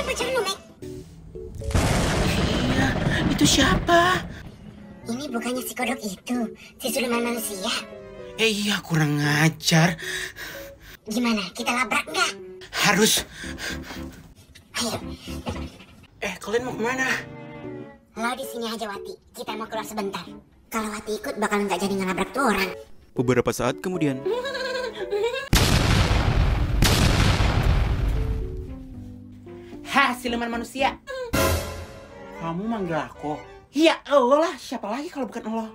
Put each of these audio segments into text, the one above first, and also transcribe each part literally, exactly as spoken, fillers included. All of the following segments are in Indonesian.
pacar lu, Mek? Iya, itu siapa? Ini bukannya si kodok itu, si siluman manusia. Eh iya, kurang ngajar. Gimana, kita labrak nggak? Harus. Ayo. Eh, kalian mau kemana? Lo di sini aja, Wati. Kita mau keluar sebentar. Kalau Wati ikut bakal nggak jadi ngelabrak tuh orang. Beberapa saat kemudian. Ha, siluman manusia. Kamu manggil aku? Iya, lo lah. Siapa lagi kalau bukan lo?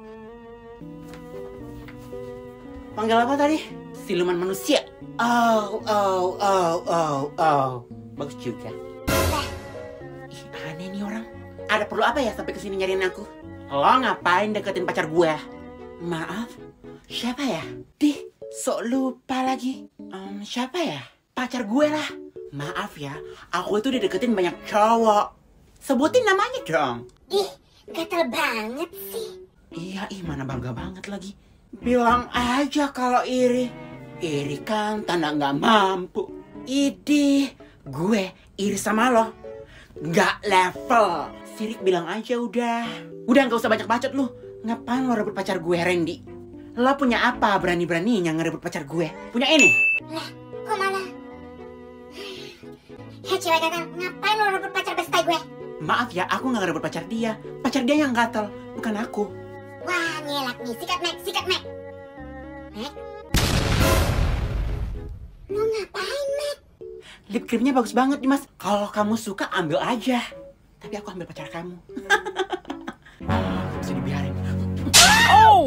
Panggil apa tadi? Siluman manusia. Oh, oh, oh, oh, oh. Bagus juga. Ih, aneh nih orang. Ada perlu apa ya sampai kesini nyariin aku? Lo ngapain deketin pacar gue? Maaf, siapa ya? Dih, sok lupa lagi. Um, siapa ya? Pacar gue lah. Maaf ya, aku itu dideketin banyak cowok. Sebutin namanya dong. Ih, gatel banget sih. Iya, ih mana bangga banget lagi. Bilang aja kalau iri. Iri kan tanda nggak mampu. Idih, gue iri sama lo. Nggak level. Sirik bilang aja udah. Udah nggak usah banyak bacot lu. Ngapain lo rebut pacar gue, Randy? Lo punya apa berani-beraninya ngerebut pacar gue? Punya ini? Lah, kok malah? Hei cewek gatel, ngapain lo rebut pacar bestai gue? Maaf ya, aku nggak ngerebut pacar dia. Pacar dia yang gatel, bukan aku. Wah, ngelak nih. Sikat, Mek. Sikat, Mek. Mek? Lo ngapain, Mek? Lip creamnya bagus banget nih, Mas. Kalau kamu suka, ambil aja. Tapi aku ambil pacar kamu. Bisa dibiarin. Oh!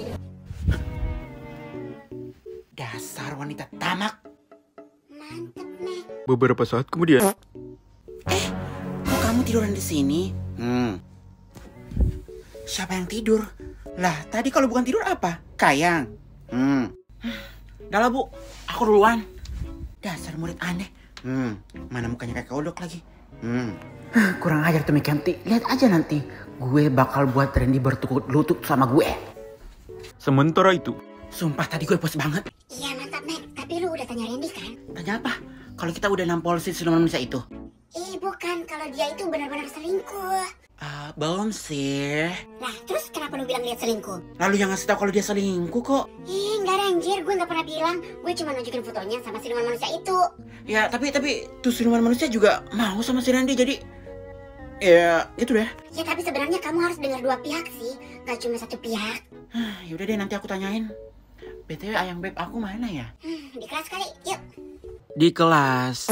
Dasar wanita tamak. Mantep, Mek. Beberapa saat kemudian. Eh, kok kamu tiduran di sini? Hmm. Siapa yang tidur? Lah, tadi kalau bukan tidur apa? Kayang. Hmm. Dah lah, Bu. Aku duluan. Dasar murid aneh. Hmm. Mana mukanya kayak kodok lagi. Hmm. Kurang ajar tuh Mekanti. Lihat aja nanti. Gue bakal buat Randy bertukuk lutut sama gue. Sementara itu. Sumpah tadi gue pos banget. Iya, mantap, Mek. Tapi lu udah tanya Randy kan? Tanya apa? Kalau kita udah nampol si siluman manusia itu? Eh, bukan. Kalau dia itu benar-benar selingkuh. Uh, belum sih. Lah, terus kenapa lu bilang dia selingkuh? Lalu yang ngasih tau kalau dia selingkuh kok. Eh, enggak ada anjir. Gue nggak pernah bilang. Gue cuma nunjukin fotonya sama siluman manusia itu. Ya, tapi tapi tuh siluman manusia juga mau sama si Randy, jadi ya gitu deh. Ya, tapi sebenarnya kamu harus dengar dua pihak sih. Gak cuma satu pihak. Yaudah deh, nanti aku tanyain. B T W ayang beb aku mana ya? Hmm, di kelas kali. Yuk. Di kelas.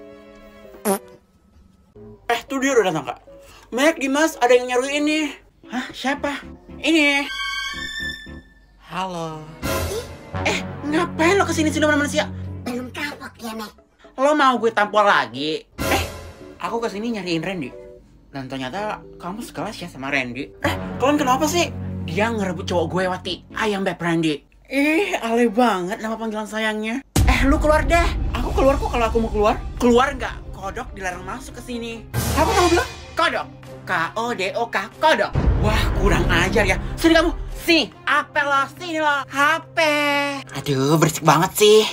Eh, tuh dia udah datang, Kak. Mek, Dimas, ada yang nyariin nih. Hah, siapa? Ini. Halo. Eh, ngapain lo kesini siluman manusia? Belum kapok dia, Mek. Lo mau gue tampol lagi? Eh, aku kesini nyariin Randy. Dan ternyata kamu sekelas ya sama Randy. Eh, kalian kenapa sih? Dia ngerebut cowok gue, Wati. Ayang beb Randy. Ih, alay banget nama panggilan sayangnya. Eh, lu keluar deh. Aku keluar kok kalau aku mau keluar. Keluar nggak? Kodok dilarang masuk ke sini. Apa kamu bilang? Kodok. K O D O K, kodok. Wah, kurang ajar ya. Sini kamu. Sini. Apel lo, sini lo. H P. Aduh, berisik banget sih.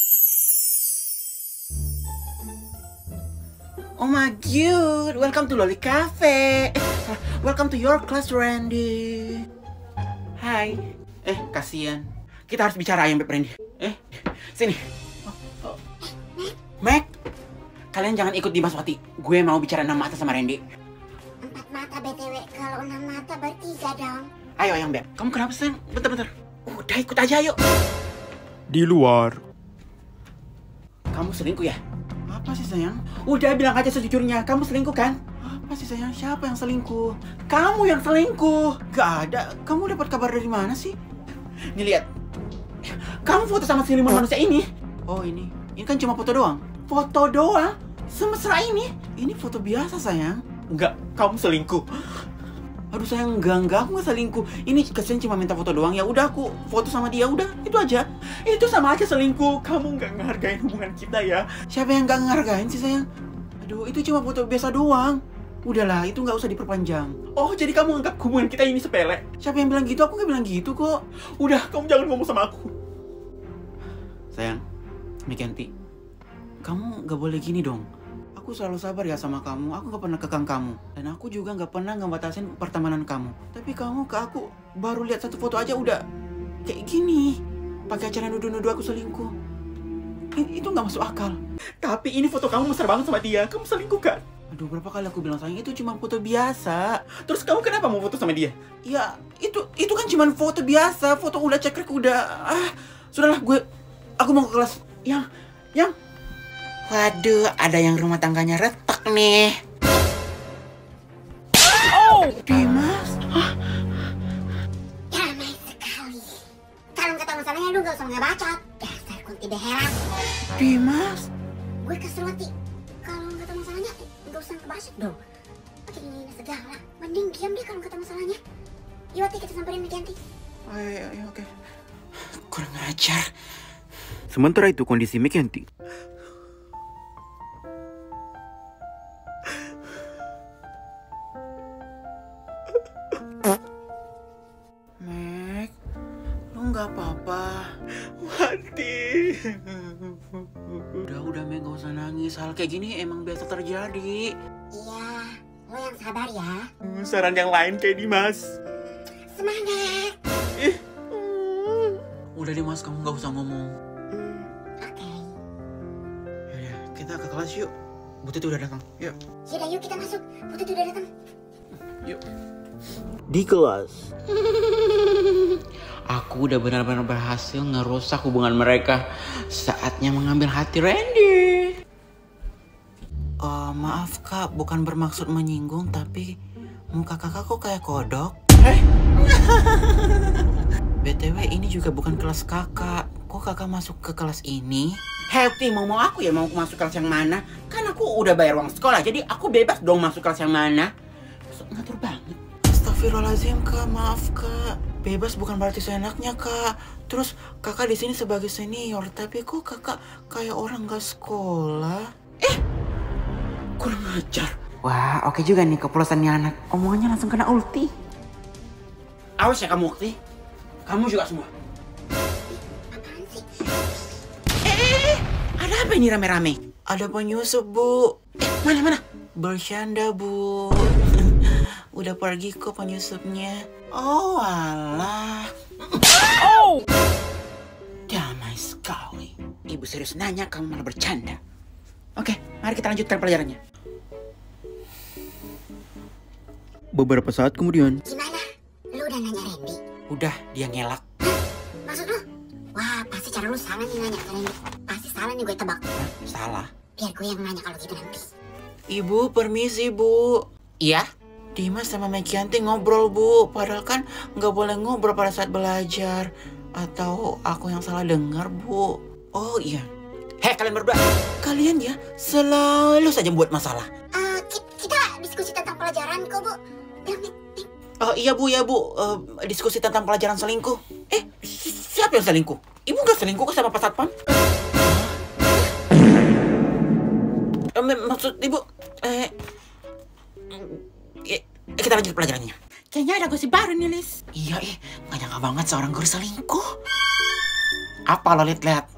Oh my god, welcome to Loli Cafe. Eh, welcome to your class, Randy. Hai. Eh, kasihan. Kita harus bicara ayang beb Randy. Eh, sini. Oh, oh. Mac, kalian jangan ikut Dimas Wati. Gue mau bicara enam mata sama Randy. Empat mata B T W. Kalau enam mata bertiga dong. Ayo ayang beb, kamu kenapa sih? Bentar-bentar. Udah ikut aja ayo. Di luar. Kamu selingkuh ya? Apa sih sayang? Udah bilang aja sejujurnya, kamu selingkuh kan? Apa sih sayang? Siapa yang selingkuh? Kamu yang selingkuh. Gak ada. Kamu dapat kabar dari mana sih? Nih lihat. Kamu foto sama siluman manusia ini. Oh ini. Ini kan cuma foto doang. Foto doang? Semesra ini? Ini foto biasa sayang. Enggak, kamu selingkuh. Aduh sayang, enggak, enggak, aku gak selingkuh. Ini kasihan cuma minta foto doang. Ya udah aku foto sama dia, udah, itu aja. Itu sama aja selingkuh. Kamu nggak ngehargain hubungan kita ya. Siapa yang nggak ngehargain sih sayang? Aduh, itu cuma foto biasa doang. Udahlah, itu nggak usah diperpanjang. Oh, jadi kamu anggap hubungan kita ini sepele? Siapa yang bilang gitu? Aku nggak bilang gitu kok. Udah, kamu jangan ngomong sama aku. Sayang, Mekanti, kamu nggak boleh gini dong. Aku Aku selalu sabar ya sama kamu. Aku gak pernah kekang kamu. Dan aku juga gak pernah ngebatasin pertemanan kamu. Tapi kamu ke aku baru lihat satu foto aja udah kayak gini. Pakai acara nuduh-nuduh aku selingkuh. I- itu gak masuk akal. Tapi ini foto kamu mesra banget sama dia. Kamu selingkuh kan? Aduh, berapa kali aku bilang sayang, itu cuma foto biasa. Terus kamu kenapa mau foto sama dia? Ya, itu itu kan cuma foto biasa. Foto udah cekrek udah. Ah, sudahlah, gue aku mau ke kelas. Yang yang Waduh, ada yang rumah tangganya retak nih. Oh, Dimas. Hah? Damai sekali. Kalau nggak tahu masalahnya lu gak usah ngebacot. Dasar kunti beheran. Dimas. Gue kesel hati. Kalau nggak tahu masalahnya, nggak usah ngebacot dong. Pakai ini segala. Mending diam deh kalau nggak tahu masalahnya. Yuk, Wati, kita samperin Mekianti. Ayo, ayo, ayo, oke. Kurang ajar. Sementara itu kondisi Mekianti. Mek, lu nggak apa-apa. Mati. Udah, udah, Mek, gak usah nangis. Hal kayak gini emang biasa terjadi. Iya, lo yang sabar ya. Saran yang lain kayak Dimas. Semangat. Udah, Dimas, kamu gak usah ngomong. Hmm, oke. Ya, kita ke kelas yuk. Butet udah datang. Yuk. Yaudah, yuk kita masuk. Putih udah datang. Yuk. Di kelas. Aku udah benar-benar berhasil ngerusak hubungan mereka. Saatnya mengambil hati Randy. Uh, maaf kak, bukan bermaksud menyinggung, tapi muka kakak kok kayak kodok. Eh? B T W ini juga bukan kelas kakak. Kok kakak masuk ke kelas ini? Happy, mau mau aku ya mau masuk kelas yang mana? Kan aku udah bayar uang sekolah, jadi aku bebas dong masuk kelas yang mana. Masuk ngatur banget. Astagfirullahaladzim kak, maaf kak. Bebas bukan berarti seenaknya kak. Terus kakak di sini sebagai senior, tapi kok kakak kayak orang gak sekolah? Eh, kurang ajar. Wah, oke juga nih kepolosannya anak. Omongannya langsung kena ulti. Awas ya kamu, Ukti. Kamu juga semua. Apaan sih? Eh, ada apa ini rame-rame? Ada penyusup, Bu. Eh, mana, mana? Bercanda, Bu. Udah pergi kok penyusupnya. Oh, alah. Oh! Damai sekali. Ibu serius nanya, kamu malah bercanda. Oke, mari kita lanjutkan pelajarannya. Beberapa saat kemudian. Gimana? Lu udah nanya Randy? Udah, dia ngelak. Maksud lu? Wah, pasti cara lu salah nih nanya ke Randy. Pasti salah nih gue tebak. Hah? Salah. Biar gue yang nanya kalau gitu nanti. Ibu, permisi, Bu. Iya? Dimas sama Mekianti ngobrol, Bu. Padahal kan nggak boleh ngobrol pada saat belajar. Atau aku yang salah dengar, Bu. Oh iya. Hei, kalian berdua. Kalian ya selalu saja buat masalah. Eh, ki- kita diskusi tentang pelajaran kok, Bu. Bilang, Nek, Nek. Oh iya, Bu, ya, Bu. Eh, diskusi tentang pelajaran selingkuh. Eh, si- siapa yang selingkuh? Ibu nggak selingkuh kok sama Pak Satpam? Eh, maksud Ibu, eh... eh, kita lanjut pelajarannya. Kayaknya ada gosip baru nih, Lis. Iya, eh. Gak nyangka banget seorang guru selingkuh. Apa lo liat-liat?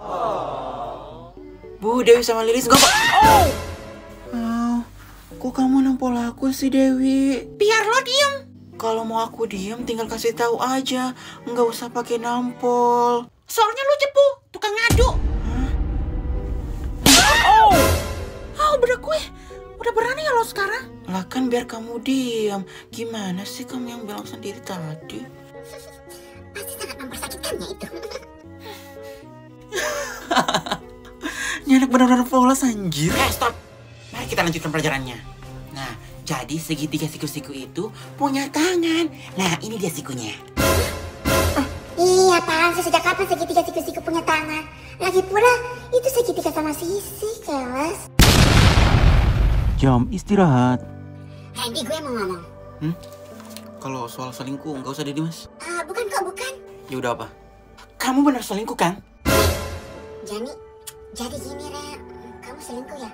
Bu, Dewi sama Lilis gak kok. Oh! Oh, kok kamu nampol aku sih, Dewi? Biar lo diem. Kalau mau aku diem, tinggal kasih tahu aja. Nggak usah pakai nampol. Soalnya lu cepu, tukang ngadu. Hah? Oh! Oh, bener gue. Udah berani ya lo sekarang? Lah kan biar kamu diam. Gimana sih kamu yang bilang sendiri tadi? Pasti sangat mempersakitkannya itu. Ini anak benar-benar polos anjir. Eh stop. Mari kita lanjutkan pelajarannya. Nah, jadi segitiga siku-siku itu punya tangan. Nah, ini dia sikunya. Iya, apaan sih? Sejak kapan segitiga siku-siku punya tangan? Lagi pula, itu segitiga sama sisi, keles. Jam istirahat. Randy, gue mau ngomong. Hmm? Kalau soal selingkuh nggak usah deh, Dimas. Ah, bukan kok, bukan. Ya udah apa? Kamu benar selingkuh kan? Jani, jadi gini, Ren. Kamu selingkuh ya?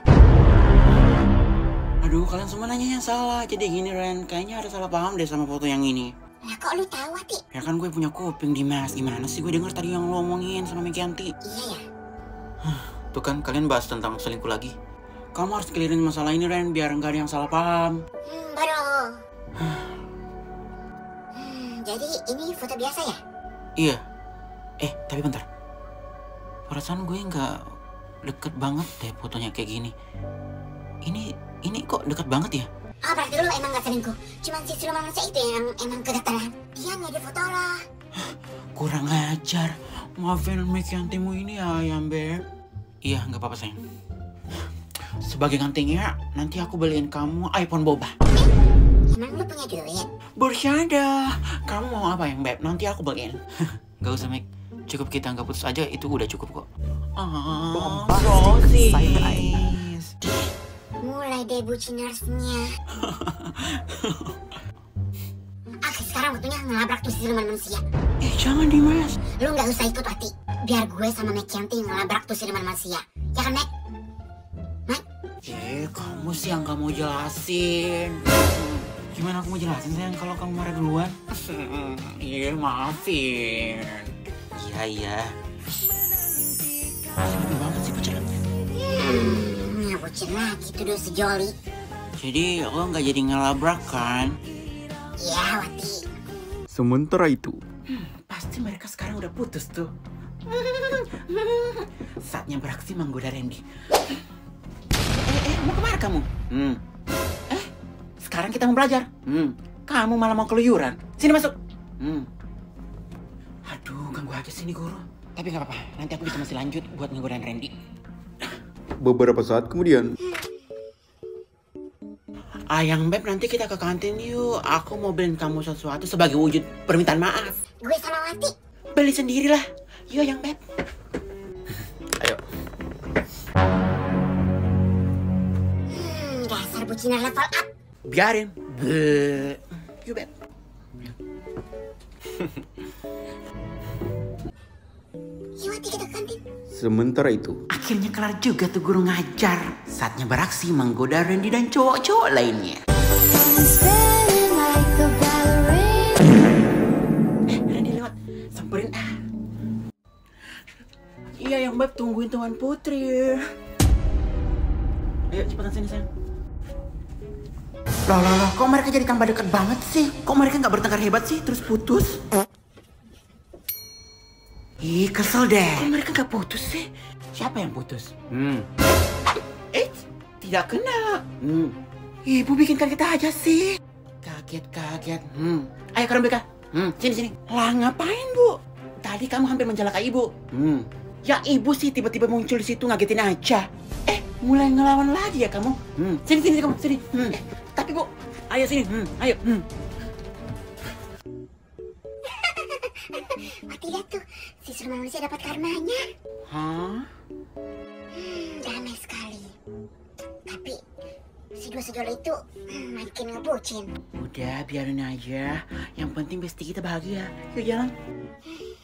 Aduh, kalian semua nanya yang salah. Jadi gini, Ren. Kayaknya ada salah paham deh sama foto yang ini. Lah, kok lu tahu, Wati? Ya kan gue punya kuping, Dimas. Gimana sih gue denger tadi yang lo omongin sama Mekianti? Iya ya? Tuh kan, kalian bahas tentang selingkuh lagi. kamu harus clearin masalah ini, Ren, biar nggak ada yang salah paham. Hmm, baru. hmm, jadi ini foto biasa ya? Iya. Eh, tapi bentar. Perasaan gue nggak deket banget deh fotonya kayak gini. Ini, ini kok deket banget ya? Oh, berarti lu emang gak selingkuh. Cuman si siluman manusia itu yang emang kedekatan. Dia ngedit foto lah. Kurang ajar. Maafin make yantimu ini ya, Ayam Beb. Iya, nggak apa-apa sayang. Sebagai gantinya, nanti aku beliin kamu iPhone boba. Emang lu punya duit? Bercanda. Kamu mau apa yang Beb? Nanti aku beliin. Gak usah, Mek. Cukup kita nggak putus aja, itu udah cukup kok. Ah, sosis. Mulai deh bucinersnya. Oke, sekarang waktunya ngelabrak tuh siluman manusia. Eh, jangan Dimas. Lu nggak usah ikut, Wati. Biar gue sama Mek Yanti ngelabrak tuh siluman manusia. Ya kan, Mek? Mek? Eh, kamu sih yang gak mau jelasin. Gimana aku mau jelasin sayang kalau kamu marah duluan? Iya, maafin. Iya, iya. Sibuk banget sih pacaran. Hmm, ngebucin lagi tuh do sejoli. Jadi lo nggak jadi ngelabrak kan? Iya, Wati. Sementara itu, Hmm, pasti mereka sekarang udah putus tuh. Saatnya beraksi menggoda Randy. Eh, eh, mau kemana kamu? Hmm. Eh, sekarang kita mau belajar. Hmm. Kamu malah mau keluyuran. Sini masuk. Hmm. Aduh, ganggu aja sini guru. Tapi nggak apa-apa, nanti aku bisa masih lanjut buat ngegodain Randy. beberapa saat kemudian, Ayang Beb, nanti kita ke kantin yuk. Aku mau beliin kamu sesuatu sebagai wujud permintaan maaf. Gue sama Wati. Beli sendirilah. Yuk Ayang Beb. Ayo. Hmm, dasar buciner level up. Biarin. Be. Yuk Beb. Yuk Wati, kita ke kantin. sementara itu, Akhirnya kelar juga tuh guru ngajar. Saatnya beraksi menggoda Randy dan cowok-cowok lainnya. Eh, Randy lewat. Samperin ah. Iya, yang Beb, tungguin Tuan Putri. Ayo cepetan sini sayang. Loh, loh, loh, kok mereka jadi tambah dekat banget sih? Kok mereka nggak bertengkar hebat sih, terus putus? Ih, kesel deh. Kok mereka nggak putus sih? Siapa yang putus? Hmm. Eh, tidak kena. Hmm. Ibu bikin kaget aja sih. Kaget-kaget. Hmm. Ayo ke Beka. Hmm, sini sini. Lah ngapain, Bu? Tadi kamu hampir mencelakai Ibu. Hmm. Ya Ibu sih tiba-tiba muncul di situ ngagetin aja. Eh, mulai ngelawan lagi ya kamu? Hmm. Sini sini kamu, sini. Hmm. Eh, tapi Bu, ayo sini. Hmm, ayo. Hmm. Wati, lihat tuh. Si siluman manusia dapat karmanya. Hah? Hmm, damai sekali. Tapi si dua sejoli itu hmm, makin ngebucin. Udah, biarin aja. Yang penting besti kita bahagia. Yuk jalan. Hmm,